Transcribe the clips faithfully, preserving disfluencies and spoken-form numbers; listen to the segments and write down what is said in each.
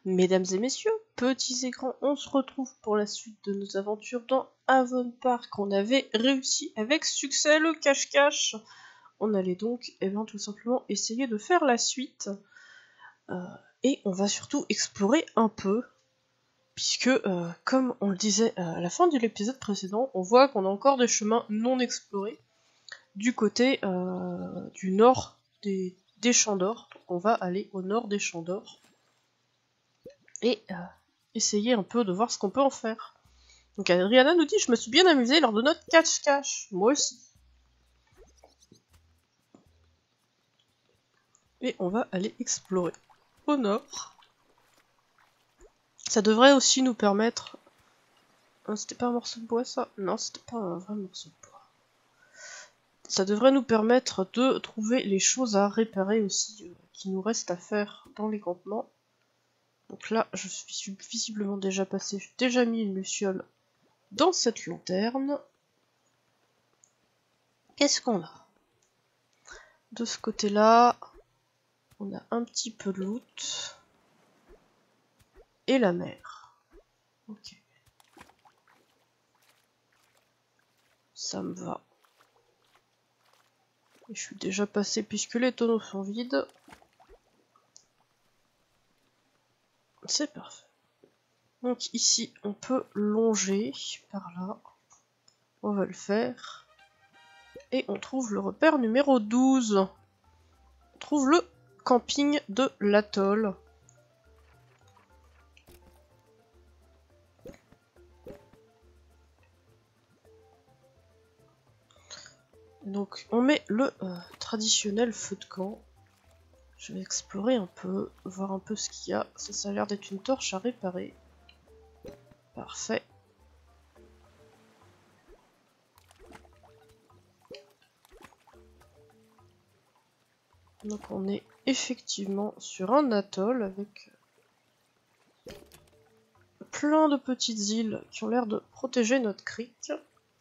Mesdames et messieurs, petits et grands, on se retrouve pour la suite de nos aventures dans Avon Park. On avait réussi avec succès le cache-cache. On allait donc eh bien, tout simplement essayer de faire la suite. Euh, et on va surtout explorer un peu. Puisque, euh, comme on le disait à la fin de l'épisode précédent, on voit qu'on a encore des chemins non explorés du côté euh, du nord des, des Champs d'Or. Donc on va aller au nord des Champs d'Or. Et euh, essayer un peu de voir ce qu'on peut en faire. Donc Adriana nous dit « Je me suis bien amusée lors de notre cache-cache. » Moi aussi. Et on va aller explorer au nord. Ça devrait aussi nous permettre... Oh, c'était pas un morceau de bois ça? Non, c'était pas un vrai morceau de bois. Ça devrait nous permettre de trouver les choses à réparer aussi, euh, qui nous restent à faire dans les campements. Donc là, je suis visiblement déjà passé, j'ai déjà mis une luciole dans cette lanterne. Qu'est-ce qu'on a? De ce côté-là, on a un petit peu de loot. Et la mer. Ok. Ça me va. Et je suis déjà passé puisque les tonneaux sont vides. C'est parfait. Donc ici, on peut longer par là. On va le faire. Et on trouve le repère numéro douze. On trouve le camping de l'atoll. Donc on met le euh, traditionnel feu de camp. Je vais explorer un peu, voir un peu ce qu'il y a. Ça, ça a l'air d'être une torche à réparer. Parfait. Donc on est effectivement sur un atoll avec plein de petites îles qui ont l'air de protéger notre crique.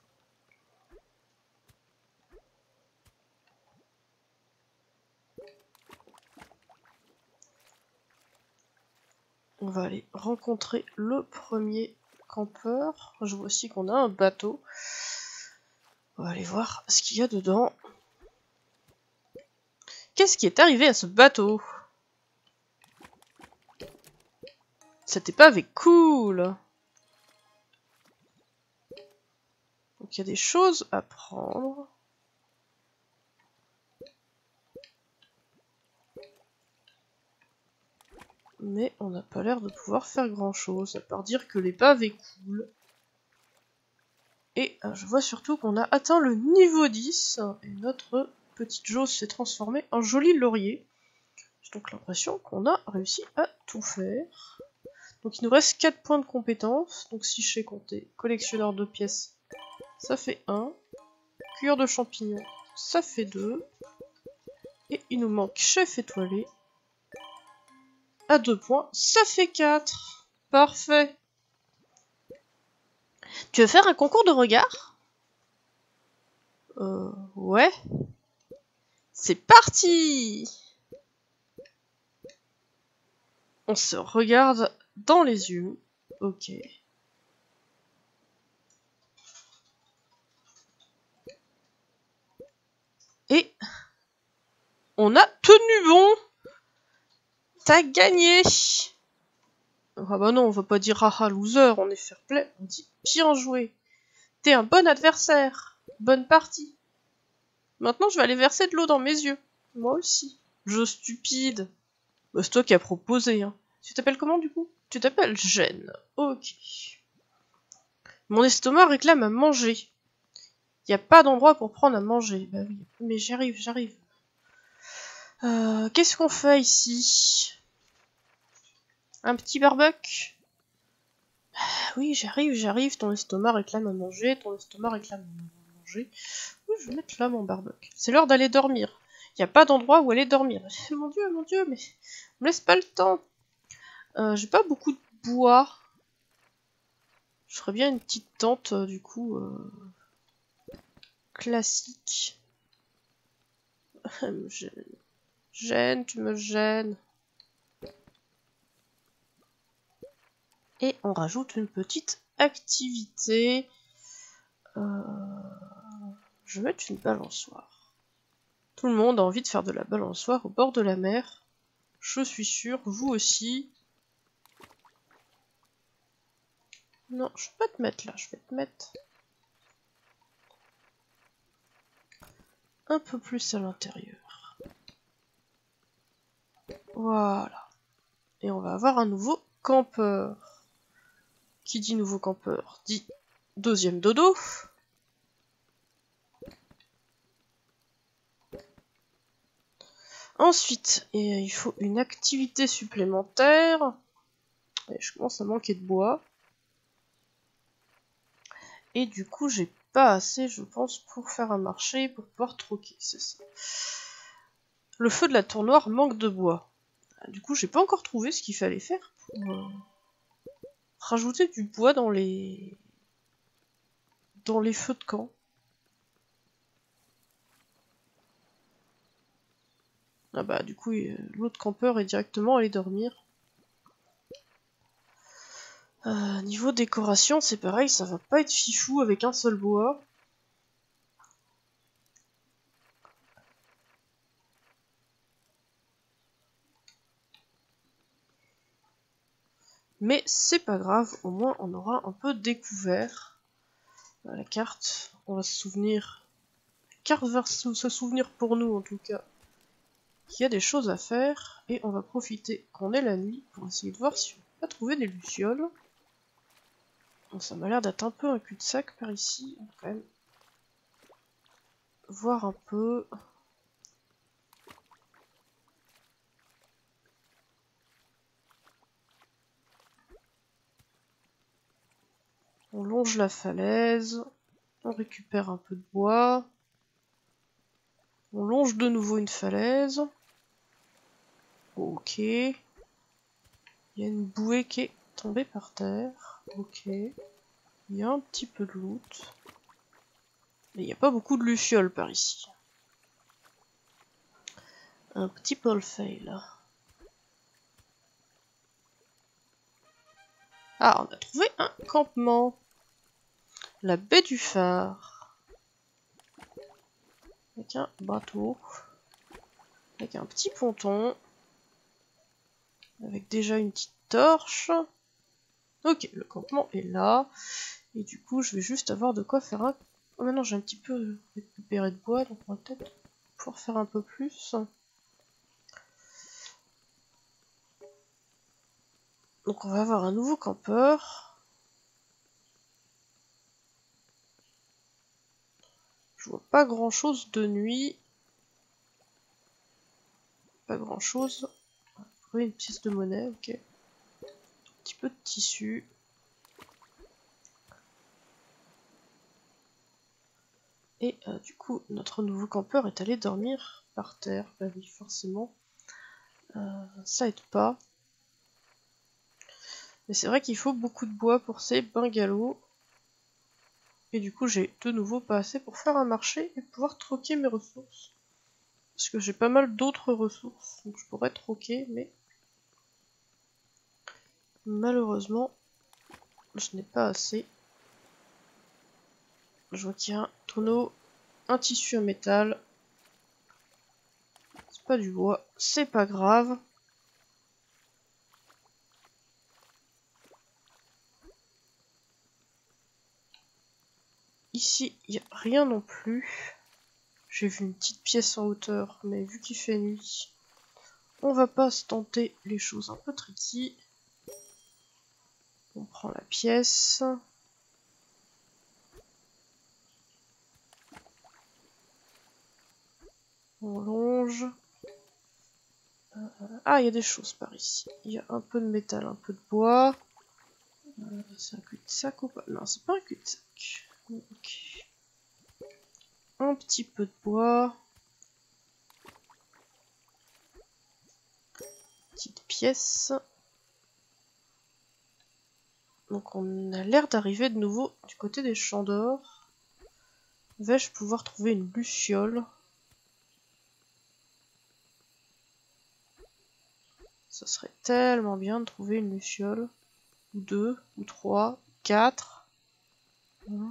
On va aller rencontrer le premier campeur. Je vois aussi qu'on a un bateau. On va aller voir ce qu'il y a dedans. Qu'est-ce qui est arrivé à ce bateau? Cette épave est cool. Donc il y a des choses à prendre. Mais on n'a pas l'air de pouvoir faire grand chose, à part dire que l'épave est cool. Et euh, je vois surtout qu'on a atteint le niveau dix, et notre petite jauge s'est transformée en joli laurier. J'ai donc l'impression qu'on a réussi à tout faire. Donc il nous reste quatre points de compétence, donc si je sais compter, collectionneur de pièces, ça fait un. Cueilleur de champignons, ça fait deux. Et il nous manque chef étoilé. À deux points, ça fait quatre. Parfait. Tu veux faire un concours de regard? Euh, ouais. C'est parti! On se regarde dans les yeux. Ok. Et on a tenu bon! T'as gagné! Ah bah non, on va pas dire haha loser, on est fair play, on dit bien joué. T'es un bon adversaire. Bonne partie. Maintenant, je vais aller verser de l'eau dans mes yeux. Moi aussi. Jeu stupide. Bah, c'est toi qui as proposé, hein. Tu t'appelles comment, du coup? Tu t'appelles Jen. Ok. Mon estomac réclame à manger. Y a pas d'endroit pour prendre à manger. Bah oui, mais j'arrive, j'arrive. Euh, qu'est-ce qu'on fait ici? Un petit barbecue? Ah oui, j'arrive, j'arrive. Ton estomac réclame à manger. Ton estomac réclame à manger. Oui, je vais mettre là mon barbecue. C'est l'heure d'aller dormir. Y a pas d'endroit où aller dormir. Mon dieu, mon dieu, mais on me laisse pas le temps. Euh, J'ai pas beaucoup de bois. Je ferais bien une petite tente, euh, du coup, euh, classique. Elle me gêne. Gêne, tu me gênes. Et on rajoute une petite activité. Euh... Je vais mettre une balançoire. Tout le monde a envie de faire de la balançoire au bord de la mer. Je suis sûre, vous aussi. Non, je vais pas te mettre là, je vais te mettre un peu plus à l'intérieur. Voilà. Et on va avoir un nouveau campeur. Qui dit nouveau campeur dit deuxième dodo. Ensuite, et il faut une activité supplémentaire. Et je commence à manquer de bois. Et du coup, j'ai pas assez, je pense, pour faire un marché, pour pouvoir troquer, c'est ça. Le feu de la tour noire manque de bois. Du coup, j'ai pas encore trouvé ce qu'il fallait faire pour euh, rajouter du bois dans les dans les feux de camp. Ah bah du coup, l'autre campeur est directement allé dormir. Euh, niveau décoration, c'est pareil, ça va pas être fifou avec un seul bois. Mais c'est pas grave, au moins on aura un peu découvert la carte. On va se souvenir, la carte va se souvenir pour nous en tout cas, qu'il y a des choses à faire. Et on va profiter qu'on est la nuit pour essayer de voir si on peut trouver des lucioles. Bon, ça m'a l'air d'être un peu un cul-de-sac par ici, on va quand même voir un peu. On longe la falaise, on récupère un peu de bois, on longe de nouveau une falaise. Ok. Il y a une bouée qui est tombée par terre. Ok. Il y a un petit peu de loot. Mais il n'y a pas beaucoup de lucioles par ici. Un petit Paul fail. Ah, on a trouvé un campement. La baie du phare. Avec un bateau. Avec un petit ponton. Avec déjà une petite torche. Ok, le campement est là. Et du coup, je vais juste avoir de quoi faire un... Oh, maintenant j'ai un petit peu récupéré de bois, donc on va peut-être pouvoir faire un peu plus. Donc on va avoir un nouveau campeur. Je vois pas grand chose de nuit. Pas grand chose. On va trouver une pièce de monnaie, ok. Un petit peu de tissu. Et euh, du coup, notre nouveau campeur est allé dormir par terre. Bah oui, forcément. Euh, ça aide pas. Mais c'est vrai qu'il faut beaucoup de bois pour ces bungalows. Et du coup, j'ai de nouveau pas assez pour faire un marché et pouvoir troquer mes ressources. Parce que j'ai pas mal d'autres ressources, donc je pourrais troquer, mais malheureusement, je n'ai pas assez. Je vois qu'il y a un tonneau, un tissu à métal. C'est pas du bois, c'est pas grave. Ici, il n'y a rien non plus. J'ai vu une petite pièce en hauteur, mais vu qu'il fait nuit, on va pas se tenter les choses un peu tricky. On prend la pièce. On longe. Euh, ah, il y a des choses par ici. Il y a un peu de métal, un peu de bois. Euh, c'est un cul-de-sac ou pas? Non, c'est pas un cul-de-sac. Okay. Un petit peu de bois. Petite pièce. Donc on a l'air d'arriver de nouveau du côté des champs d'or. Vais-je pouvoir trouver une luciole? Ça serait tellement bien de trouver une luciole. ou deux, ou trois, quatre. Voilà.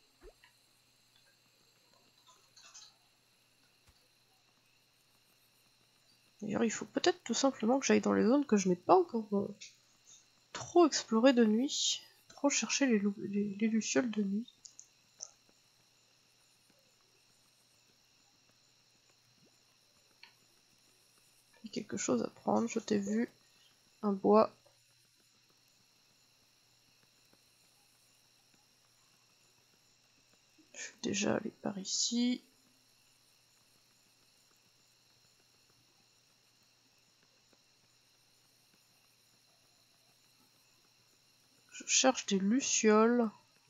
D'ailleurs, il faut peut-être tout simplement que j'aille dans les zones que je n'ai pas encore euh, trop explorées de nuit. Trop chercher les, les, les lucioles de nuit. Il y a quelque chose à prendre, je t'ai vu. Un bois. Je suis déjà allé par ici. Je cherche des lucioles.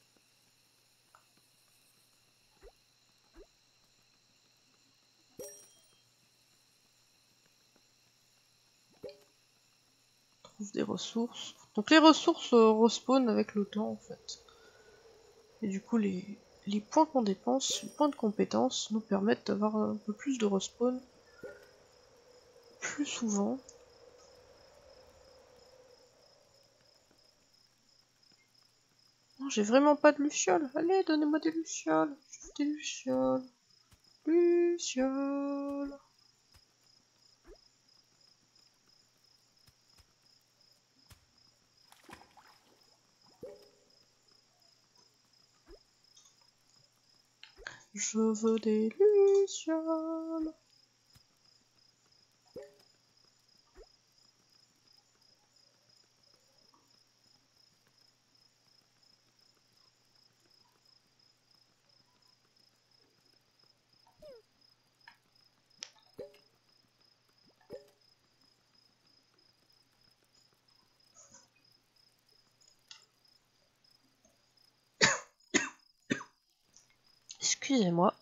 Je trouve des ressources. Donc les ressources euh, respawn avec le temps en fait. Et du coup les, les points qu'on dépense, les points de compétences nous permettent d'avoir un peu plus de respawn plus souvent. J'ai vraiment pas de lucioles. Allez, donnez-moi des lucioles. Je veux des lucioles. Lucioles. Je veux des lucioles. Excusez-moi.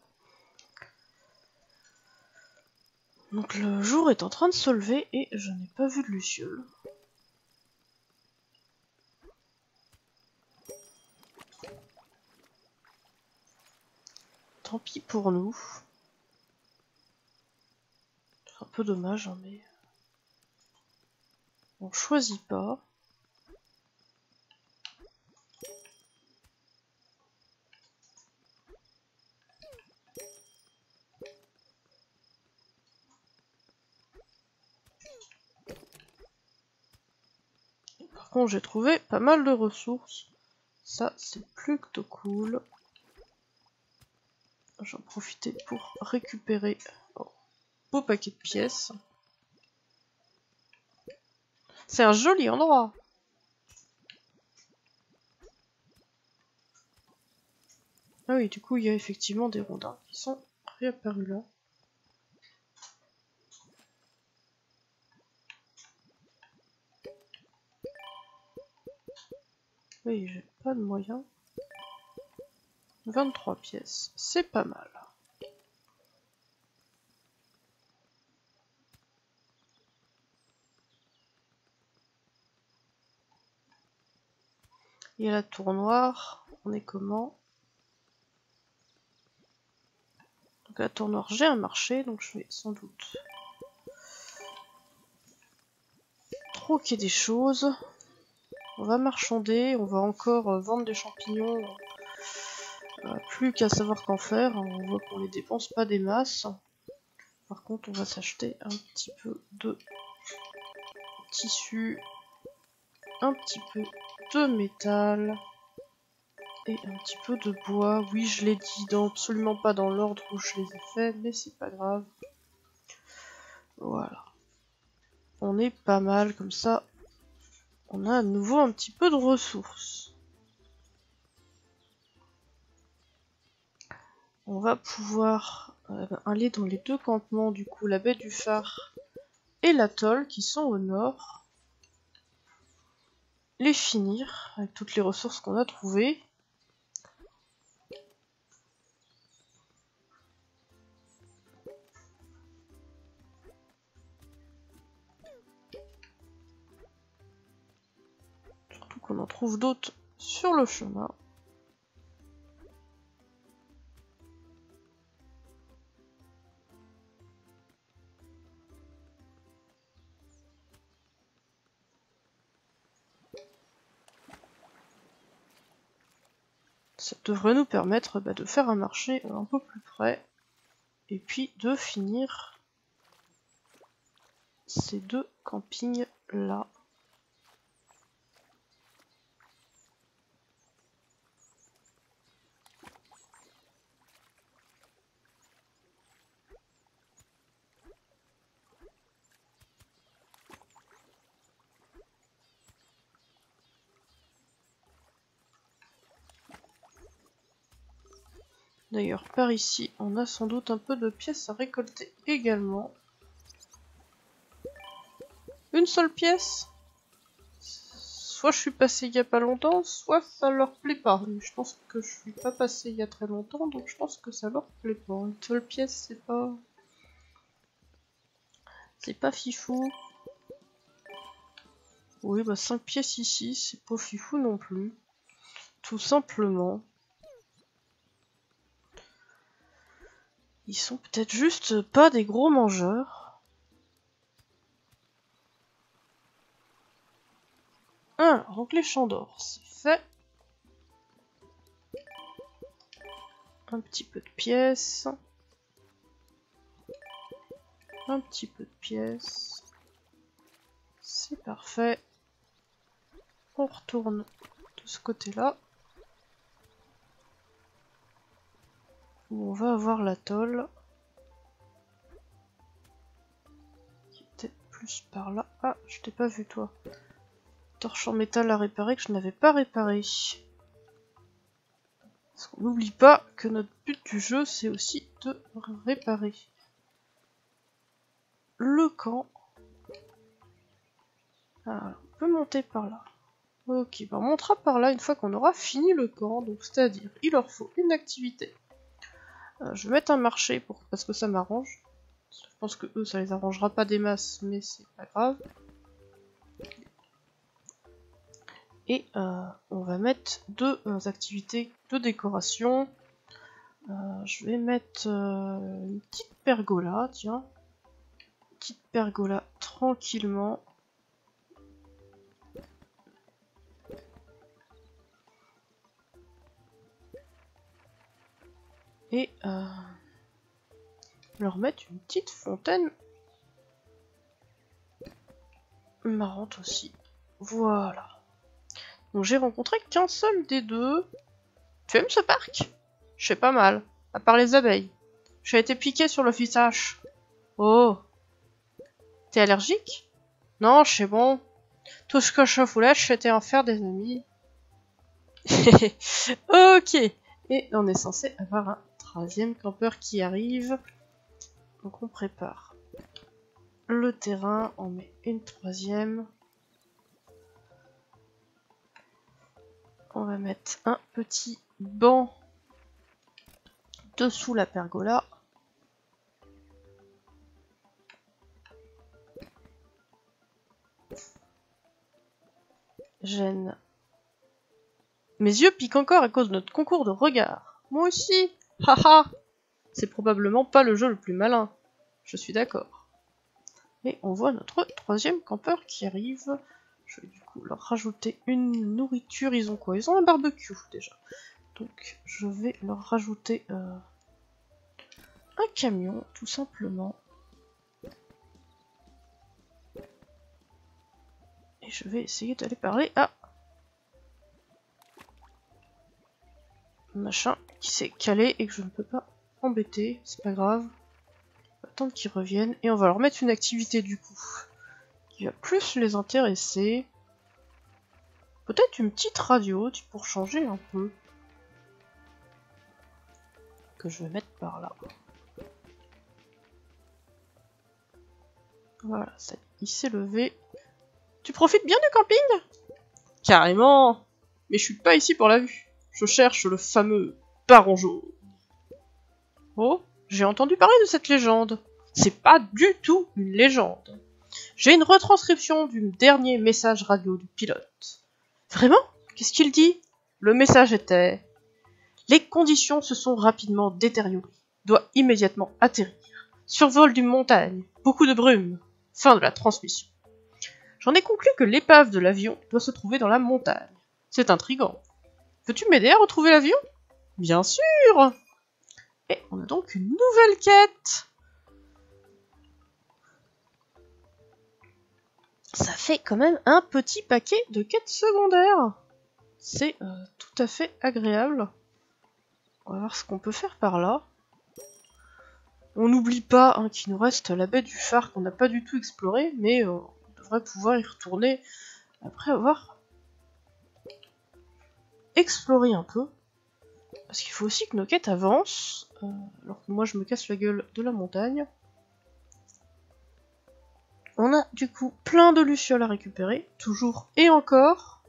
Donc le jour est en train de se lever et je n'ai pas vu de lucioles. Tant pis pour nous. C'est un peu dommage, hein, mais on choisit pas. Par contre, j'ai trouvé pas mal de ressources. Ça, c'est plutôt cool. J'en profitais pour récupérer un beau paquet de pièces. C'est un joli endroit. Ah oui, du coup, il y a effectivement des rondins qui sont réapparus là. Oui, j'ai pas de moyens. vingt-trois pièces, c'est pas mal. Il y a la tour noire, on est comment? Donc à la tour noire, j'ai un marché, donc je vais sans doute troquer des choses. On va marchander, on va encore euh, vendre des champignons. Euh, plus qu'à savoir qu'en faire, on voit qu'on les dépense pas des masses. Par contre, on va s'acheter un petit peu de tissu, un petit peu de métal et un petit peu de bois. Oui, je l'ai dit, dans, absolument pas dans l'ordre où je les ai faits, mais c'est pas grave. Voilà. On est pas mal comme ça. On a à nouveau un petit peu de ressources. On va pouvoir euh, aller dans les deux campements, du coup, la baie du phare et l'atoll qui sont au nord. Les finir avec toutes les ressources qu'on a trouvées. Surtout qu'on en trouve d'autres sur le chemin. Ça devrait nous permettre bah, de faire un marché un peu plus près. Et puis de finir ces deux campings là. D'ailleurs, par ici, on a sans doute un peu de pièces à récolter également. Une seule pièce. Soit je suis passé il y a pas longtemps, soit ça leur plaît pas. Mais je pense que je suis pas passé il y a très longtemps, donc je pense que ça leur plaît pas. Une seule pièce, c'est pas... C'est pas fifou. Oui, bah cinq pièces ici, c'est pas fifou non plus. Tout simplement. Ils sont peut-être juste pas des gros mangeurs. Ah, donc les champs d'or, c'est fait. Un petit peu de pièces. Un petit peu de pièces. C'est parfait. On retourne de ce côté-là. Où on va avoir l'atoll. Qui était plus par là. Ah, je t'ai pas vu toi. Torche en métal à réparer que je n'avais pas réparé. Parce qu'on n'oublie pas que notre but du jeu, c'est aussi de réparer le camp. Alors, on peut monter par là. Ok, bah on montera par là une fois qu'on aura fini le camp. Donc, c'est-à-dire, il leur faut une activité. Euh, je vais mettre un marché pour, parce que ça m'arrange. Je pense que eux, ça les arrangera pas des masses, mais c'est pas grave. Et euh, on va mettre deux euh, activités de décoration. Euh, je vais mettre euh, une petite pergola, tiens. Une petite pergola tranquillement. Et euh, leur mettre une petite fontaine marrante aussi. Voilà. Donc j'ai rencontré qu'un seul des deux. Tu aimes ce parc? Je fais pas mal, à part les abeilles. J'ai été piqué sur le visage. Oh. T'es allergique? Non, c'est bon. Tout ce que je voulais, c'était en faire des amis. Ok. Et on est censé avoir un troisième campeur qui arrive. Donc on prépare le terrain, on met une troisième. On va mettre un petit banc dessous la pergola. Gêne. Mes yeux piquent encore à cause de notre concours de regard. Moi aussi. Haha. C'est probablement pas le jeu le plus malin. Je suis d'accord. Et on voit notre troisième campeur qui arrive. Je vais du coup leur rajouter une nourriture. Ils ont quoi? Ils ont un barbecue déjà. Donc je vais leur rajouter euh, un camion tout simplement. Et je vais essayer d'aller parler à machin qui s'est calé et que je ne peux pas embêter. C'est pas grave. On va attendre qu'ils reviennent. Et on va leur mettre une activité du coup qui va plus les intéresser. Peut-être une petite radio pour changer un peu. Que je vais mettre par là. Voilà, ça, il s'est levé. Tu profites bien du camping? Carrément. Mais je suis pas ici pour la vue. Je cherche le fameux baron jaune. Oh, j'ai entendu parler de cette légende. C'est pas du tout une légende. J'ai une retranscription du dernier message radio du pilote. Vraiment? Qu'est-ce qu'il dit? Le message était... Les conditions se sont rapidement détériorées. Doit immédiatement atterrir. Survol d'une montagne. Beaucoup de brume. Fin de la transmission. J'en ai conclu que l'épave de l'avion doit se trouver dans la montagne. C'est intriguant. Veux-tu m'aider à retrouver l'avion? Bien sûr. Et on a donc une nouvelle quête. Ça fait quand même un petit paquet de quêtes secondaires. C'est euh, tout à fait agréable. On va voir ce qu'on peut faire par là. On n'oublie pas hein, qu'il nous reste la baie du phare qu'on n'a pas du tout explorée, mais euh, on devrait pouvoir y retourner après avoir exploré un peu. Parce qu'il faut aussi que nos quêtes avancent, euh, alors que moi je me casse la gueule de la montagne. On a du coup plein de lucioles à récupérer, toujours et encore.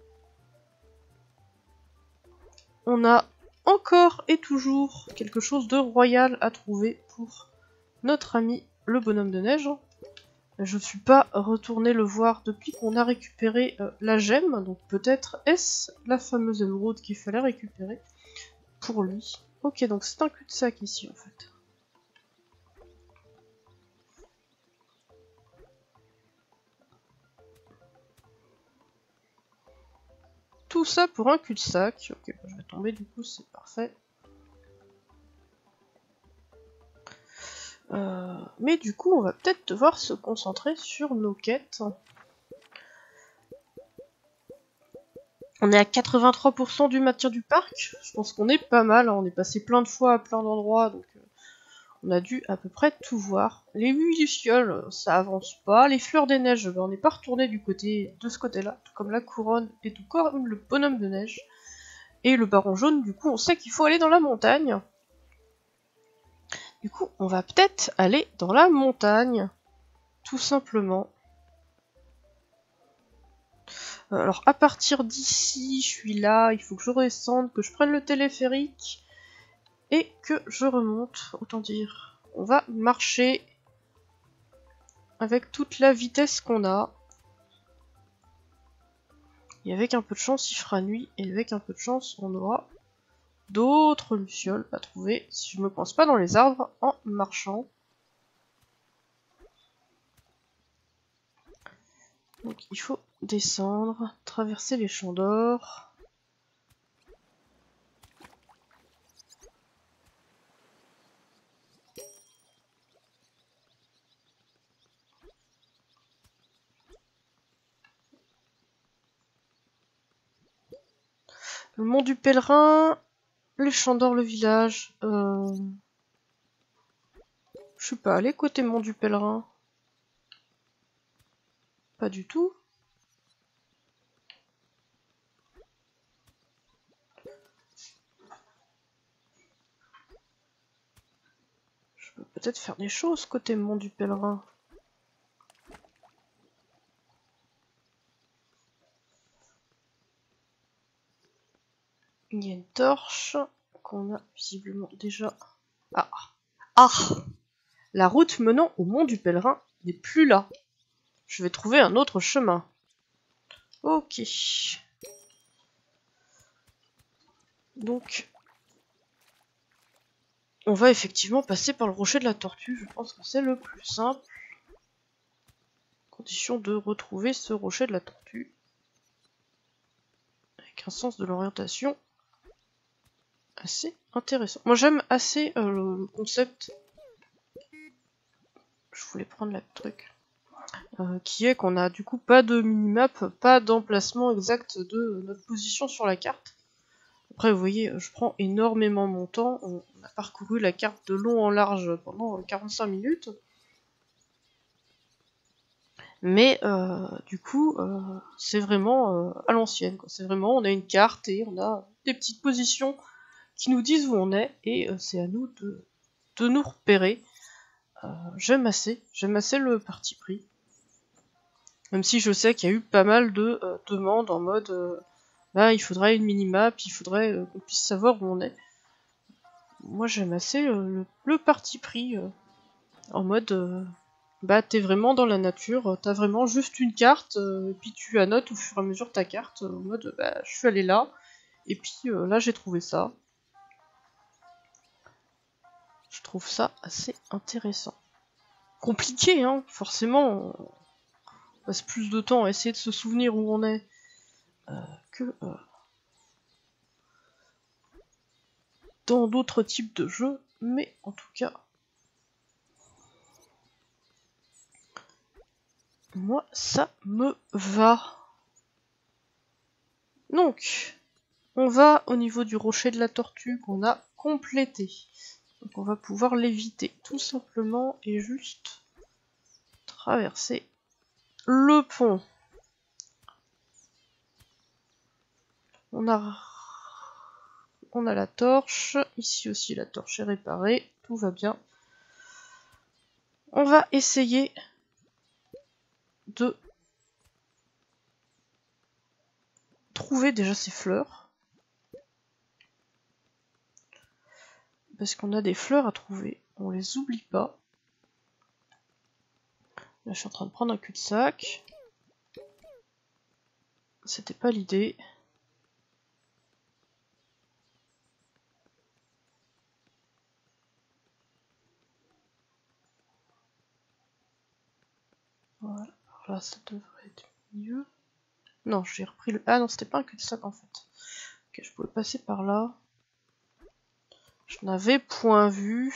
On a encore et toujours quelque chose de royal à trouver pour notre ami le bonhomme de neige. Je ne suis pas retourné le voir depuis qu'on a récupéré euh, la gemme, donc peut-être est-ce la fameuse émeraude qu'il fallait récupérer pour lui. Ok, donc c'est un cul-de-sac ici en fait. Tout ça pour un cul-de-sac. Ok, je vais tomber du coup, c'est parfait. Euh, mais du coup, on va peut-être devoir se concentrer sur nos quêtes. On est à quatre-vingt-trois pour cent du maintien du parc. Je pense qu'on est pas mal. Hein. On est passé plein de fois à plein d'endroits, donc euh, on a dû à peu près tout voir. Les huit lucioles, ça avance pas. Les fleurs des neiges, ben, on n'est pas retourné du côté de ce côté-là, tout comme la couronne et tout comme le bonhomme de neige. Et le baron jaune, du coup, on sait qu'il faut aller dans la montagne. Du coup, on va peut-être aller dans la montagne, tout simplement. Alors, à partir d'ici, je suis là, il faut que je redescende, que je prenne le téléphérique et que je remonte, autant dire. On va marcher avec toute la vitesse qu'on a. Et avec un peu de chance, il fera nuit, et avec un peu de chance, on aura d'autres lucioles à trouver si je me coince pas dans les arbres en marchant. Donc il faut descendre, traverser les champs d'or. Le mont du pèlerin, les champs d'or, le village. Euh... Je suis pas allé côté mont du pèlerin. Pas du tout. Je peux peut-être faire des choses côté mont du pèlerin. Il y a une torche qu'on a visiblement déjà... Ah Ah La route menant au mont du pèlerin n'est plus là. Je vais trouver un autre chemin. Ok. Donc, on va effectivement passer par le rocher de la tortue. Je pense que c'est le plus simple. Condition de retrouver ce rocher de la tortue. Avec un sens de l'orientation assez intéressant. Moi j'aime assez euh, le concept. Je voulais prendre la truc. Euh, qui est qu'on a du coup pas de minimap, pas d'emplacement exact de notre position sur la carte. Après vous voyez, je prends énormément mon temps. On a parcouru la carte de long en large pendant quarante-cinq minutes. Mais euh, du coup, euh, c'est vraiment euh, à l'ancienne. C'est vraiment, on a une carte et on a des petites positions qui nous disent où on est. Et euh, c'est à nous de, de nous repérer. Euh, j'aime assez, j'aime assez le parti pris. Même si je sais qu'il y a eu pas mal de euh, demandes en mode euh, bah, il faudrait une minimap, il faudrait euh, qu'on puisse savoir où on est. Moi j'aime assez euh, le, le parti pris euh, en mode euh, bah t'es vraiment dans la nature, t'as vraiment juste une carte, euh, puis tu annotes au fur et à mesure ta carte, euh, en mode bah je suis allé là, et puis euh, là j'ai trouvé ça. Je trouve ça assez intéressant. Compliqué hein, forcément. On passe plus de temps à essayer de se souvenir où on est euh, que euh, dans d'autres types de jeux, mais en tout cas, moi ça me va. Donc, on va au niveau du rocher de la tortue qu'on a complété. Donc on va pouvoir l'éviter tout simplement et juste traverser le pont. On a, on a la torche, ici aussi la torche est réparée, tout va bien. On va essayer de trouver déjà ces fleurs. Parce qu'on a des fleurs à trouver, on les oublie pas. Là je suis en train de prendre un cul-de-sac. C'était pas l'idée. Voilà, alors là ça devrait être mieux. Non, j'ai repris le... Ah non, c'était pas un cul-de-sac en fait. Ok, je pouvais passer par là. Je n'avais point vu.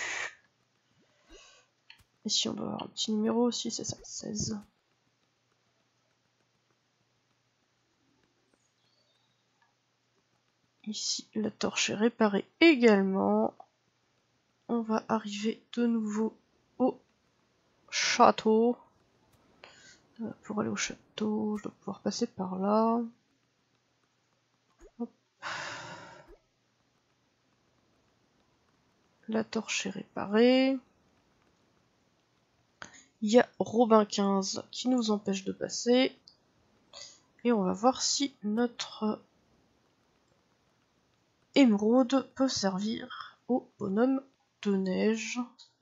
Ici on doit avoir un petit numéro aussi, c'est ça, seize. Ici la torche est réparée également. On va arriver de nouveau au château. Euh, pour aller au château, je dois pouvoir passer par là. Hop. La torche est réparée. Il y a Robin quinze qui nous empêche de passer. Et on va voir si notre émeraude peut servir au bonhomme de neige.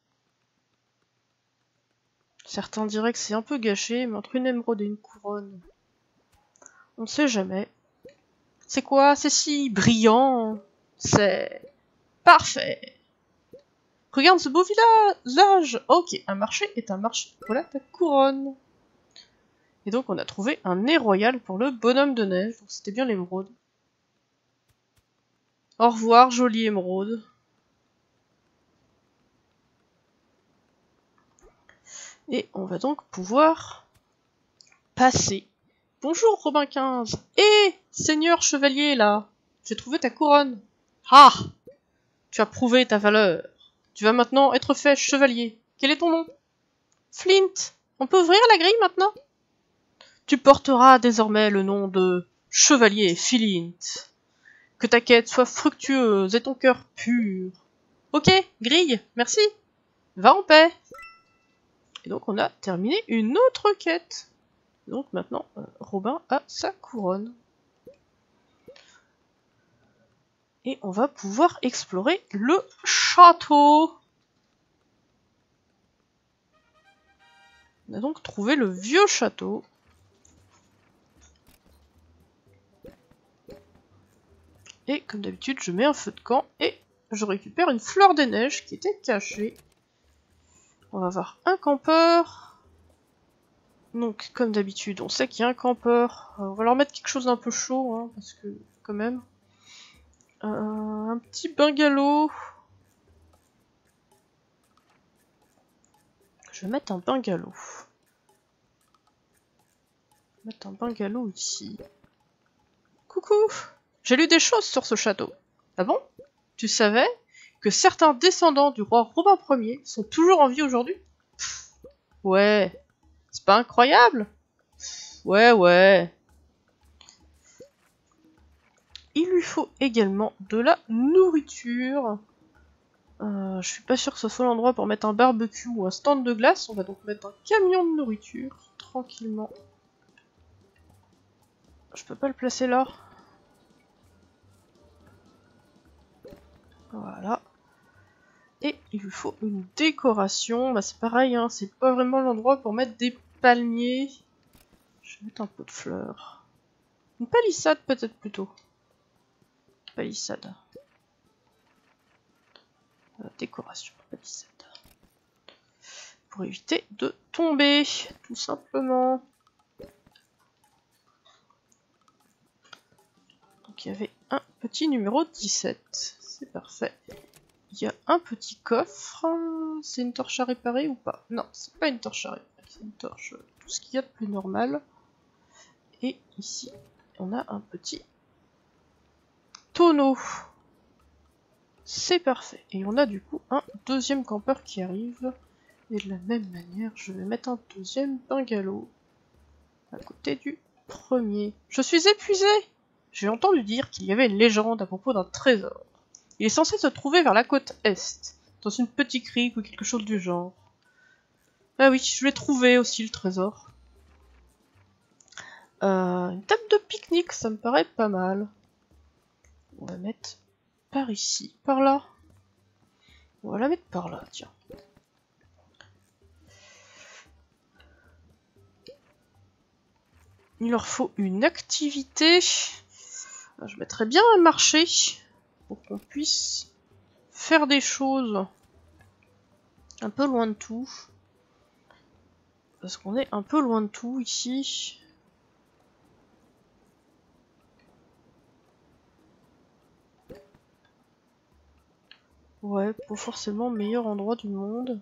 Certains diraient que c'est un peu gâché, mais entre une émeraude et une couronne, on ne sait jamais. C'est quoi? C'est si brillant. C'est parfait. Regarde ce beau village. Ok, un marché est un marché. Voilà ta couronne. Et donc on a trouvé un nez royal pour le bonhomme de neige. Donc c'était bien l'émeraude. Au revoir, jolie émeraude. Et on va donc pouvoir passer. Bonjour Robin quinze. Hé, seigneur chevalier là. J'ai trouvé ta couronne. Ah, tu as prouvé ta valeur. Tu vas maintenant être fait chevalier. Quel est ton nom? Flint. On peut ouvrir la grille maintenant? Tu porteras désormais le nom de chevalier Flint. Que ta quête soit fructueuse et ton cœur pur. Ok, grille, merci. Va en paix. Et donc on a terminé une autre quête. Donc maintenant, euh, Robin a sa couronne. Et on va pouvoir explorer le château. On a donc trouvé le vieux château. Et comme d'habitude, je mets un feu de camp et je récupère une fleur des neiges qui était cachée. On va avoir un campeur. Donc, comme d'habitude, on sait qu'il y a un campeur. On va leur mettre quelque chose d'un peu chaud, hein, parce que, quand même. Euh, un petit bungalow. Je vais mettre un bungalow. Je vais mettre un bungalow ici. Coucou! J'ai lu des choses sur ce château. Ah bon? Tu savais que certains descendants du roi Robin Ier sont toujours en vie aujourd'hui? Ouais. C'est pas incroyable? Ouais, ouais. Il lui faut également de la nourriture. Euh, je suis pas sûr que ce soit l'endroit pour mettre un barbecue ou un stand de glace. On va donc mettre un camion de nourriture, tranquillement. Je peux pas le placer là. Voilà. Et il lui faut une décoration. Bah c'est pareil, hein, c'est pas vraiment l'endroit pour mettre des palmiers. Je vais mettre un pot de fleurs. Une palissade peut-être plutôt. Palissade. Euh, décoration, palissade. Pour éviter de tomber, tout simplement. Donc il y avait un petit numéro dix-sept. C'est parfait. Il y a un petit coffre. C'est une torche à réparer ou pas? Non, c'est pas une torche à réparer. C'est une torche, tout ce qu'il y a de plus normal. Et ici, on a un petit tonneau. C'est parfait. Et on a du coup un deuxième campeur qui arrive. Et de la même manière, je vais mettre un deuxième bungalow à côté du premier. Je suis épuisé! J'ai entendu dire qu'il y avait une légende à propos d'un trésor. Il est censé se trouver vers la côte est, dans une petite crique ou quelque chose du genre. Ah oui, je l'ai trouvé aussi le trésor. Euh, une table de pique-nique, ça me paraît pas mal. On va mettre par ici, par là. On va la mettre par là, tiens. Il leur faut une activité. Je mettrais bien un marché pour qu'on puisse faire des choses un peu loin de tout. Parce qu'on est un peu loin de tout ici. Ouais, pas forcément le meilleur endroit du monde.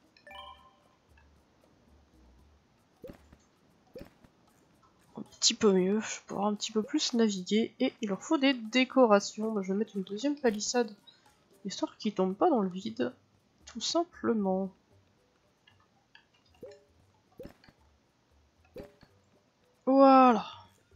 Un petit peu mieux, je peux pouvoir un petit peu plus naviguer. Et il leur faut des décorations. Bah, je vais mettre une deuxième palissade, histoire qu'ils tombent pas dans le vide. Tout simplement. Voilà.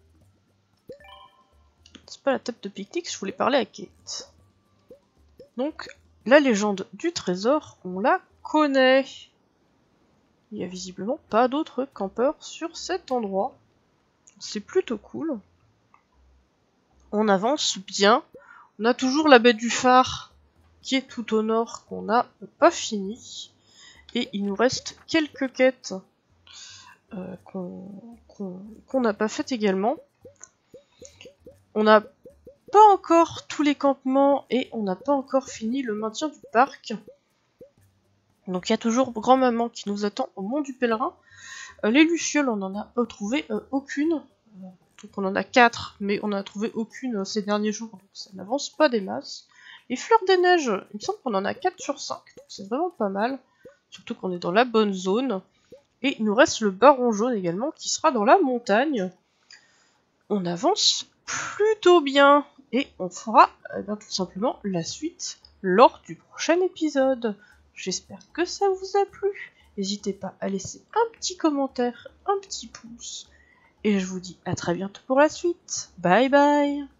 C'est pas la table de pique-nique, je voulais parler à Kate. Donc, la légende du trésor, on la connaît. Il n'y a visiblement pas d'autres campeurs sur cet endroit. C'est plutôt cool. On avance bien. On a toujours la baie du phare qui est tout au nord qu'on n'a pas fini. Et il nous reste quelques quêtes euh, qu'on qu'on qu'on n'a pas faites également. On n'a pas encore tous les campements et on n'a pas encore fini le maintien du parc. Donc il y a toujours grand-maman qui nous attend au Mont du Pèlerin. Euh, les lucioles, on n'en a euh, trouvé euh, aucune. Donc on en a quatre, mais on n'a trouvé aucune euh, ces derniers jours, donc ça n'avance pas des masses. Les fleurs des neiges, il me semble qu'on en a quatre sur cinq, donc c'est vraiment pas mal. Surtout qu'on est dans la bonne zone. Et il nous reste le baron jaune également, qui sera dans la montagne. On avance plutôt bien. Et on fera eh bien, tout simplement la suite lors du prochain épisode. J'espère que ça vous a plu. N'hésitez pas à laisser un petit commentaire, un petit pouce. Et je vous dis à très bientôt pour la suite. Bye bye!